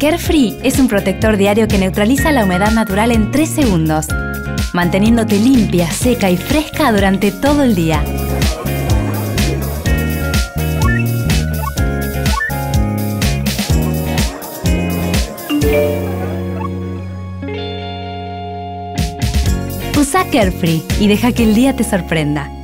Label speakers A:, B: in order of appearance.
A: Carefree es un protector diario que neutraliza la humedad natural en 3 segundos, manteniéndote limpia, seca y fresca durante todo el día. Usa Carefree y deja que el día te sorprenda.